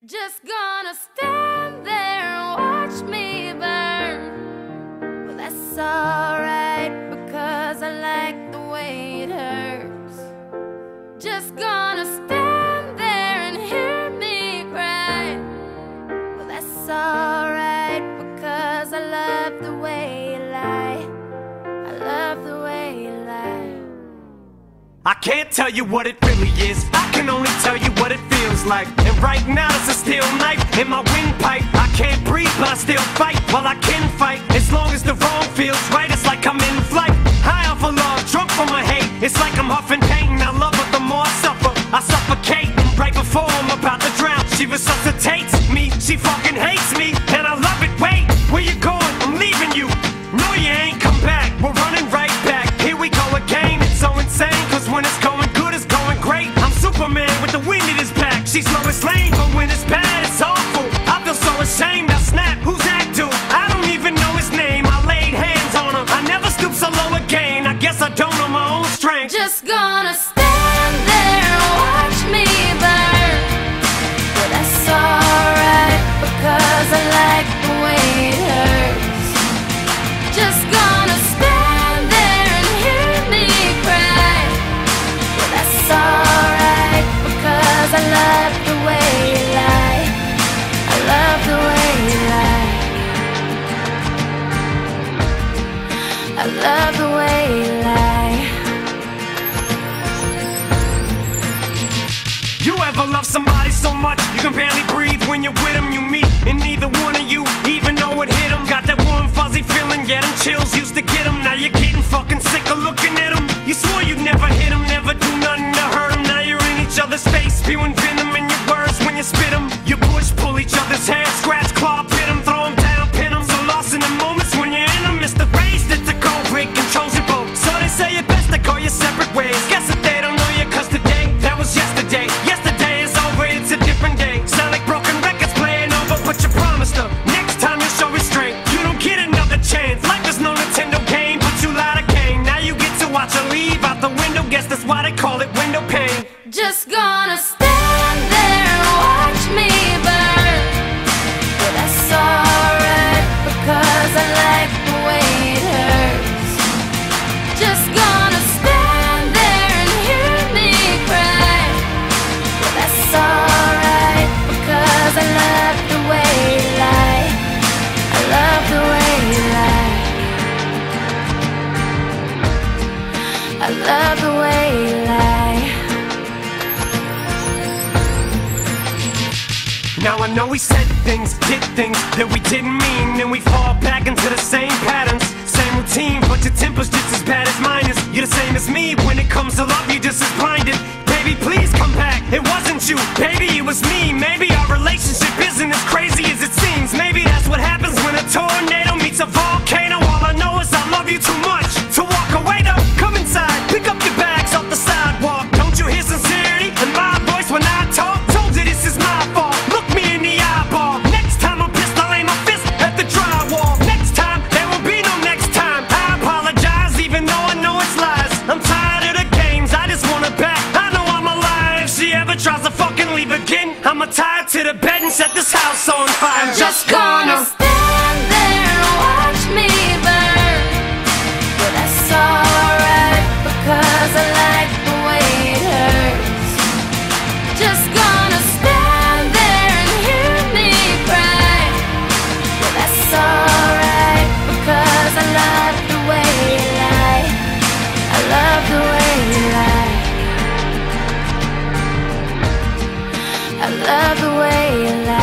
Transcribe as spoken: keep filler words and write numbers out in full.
Just gonna stand there and watch me burn. Well, that's alright, because I like the way it hurts. Just gonna stand there and hear me cry. Well, that's alright, because I love the way you lie. I love the way you lie. I can't tell you what it really is, I can only tell you what it feels like. And right now it's a steel knife in my windpipe. I can't breathe but I still fight, while I can fight. As long as the wrong feels right, it's like I'm in flight. High off of love, drunk from my hate. It's like I'm huffing pain, I love her the more I suffer. I suffocate, right before I'm about to drown. She resuscitates me, she fucking hates me, and I love it. Wait, where you going? I'm leaving you. No, you ain't come back, we're running right back. Here we go again, it's so insane, cause when it's going good, it's going great. I'm Superman with the wind in his back. She's Lois Lane, but when it's bad, it's awful. I feel so ashamed, I snap, who's that dude? I don't even know his name, I laid hands on him. I never stoop so low again, I guess I don't know my own strength. Just gonna stand there and watch me burn. But that's alright, because I like the way it hurts. Just gonna stand there and hear me cry. But that's alright, because I love the way you lie. I love the way you lie. I love the way you lie. You ever love somebody so much you can barely breathe when you're with them? You meet, and neither one of you even know it hit them. Got that warm fuzzy feeling, yeah, them chills used to get them. Now you're getting fucking sick of looking at them. You swore you'd never hit them, never do nothing to hurt them. Now you're in each other's face, spewing venom in your words when you spit them. You push, pull each other's hair, scratch, claw, pit them, throw them down, pin them. So lost in the moments when you're in them, it's the race that's a cold break, controls your boat. So they say it best to go your separate ways. Guess that they don't know you, cause today, that was yesterday. Yesterday is over, it's a different day. Sound like broken records playing over, but you promised her next time you show restraint. You don't get another chance. Life is no Nintendo game, but you lied again. Now you get to watch her leave out the window. Guess that's why they call it window pane. Just gonna stand there and watch me burn. But that's alright, because I like the way it hurts. Just gonna stand there and hear me cry. But that's alright, because I love the way you lie. I love the way you lie. I love the way you lie. Now I know we said things, did things that we didn't mean, and we fall back into the same patterns, same routine, but your temper's just as bad as mine is. You're the same as me, when it comes to love, you're just as blinded. Baby, please come back, it wasn't you, baby, it was me. Maybe our relationship isn't as crazy as it seems. Maybe that's what happens when a tornado meets a volcano. All I know is I love you too much to walk away though. Come inside, pick up your bags off the sidewalk. Don't you hear sincerity in my voice when I talk? Told you this is my fault, look me in the eyeball. Next time I'm pissed, I'll aim my fist at the drywall. Next time, there will be no next time. I apologize even though I know it's lies. I'm tired of the games, I just want her back. I know I'm alive, if she ever tries to fucking leave again, I'ma tie her to the bed and set this house on fire. I'm just gonna stand there and watch me burn. But that's alright, because I like the way it hurts. Just gonna stand there and hear me cry. But that's alright, because I love the way you lie. I love the way you lie. I love the way you lie.